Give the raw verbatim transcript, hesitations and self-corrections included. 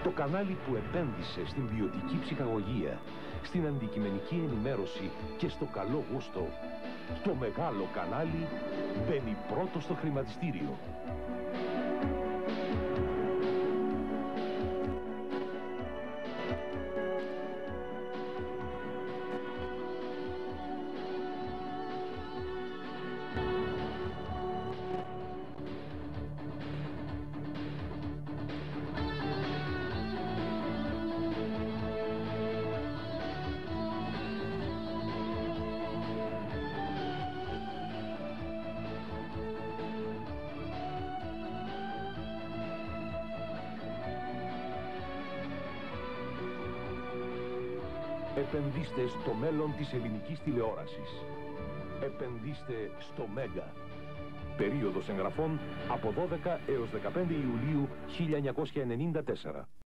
Το κανάλι που επένδυσε στην ποιοτική ψυχαγωγία, στην αντικειμενική ενημέρωση και στο καλό γούστο, το μεγάλο κανάλι μπαίνει πρώτο στο χρηματιστήριο. Επενδύστε στο μέλλον της ελληνικής τηλεόρασης. Επενδύστε στο Μέγκα. Περίοδος εγγραφών από δώδεκα έως δεκαπέντε Ιουλίου χίλια εννιακόσια ενενήντα τέσσερα.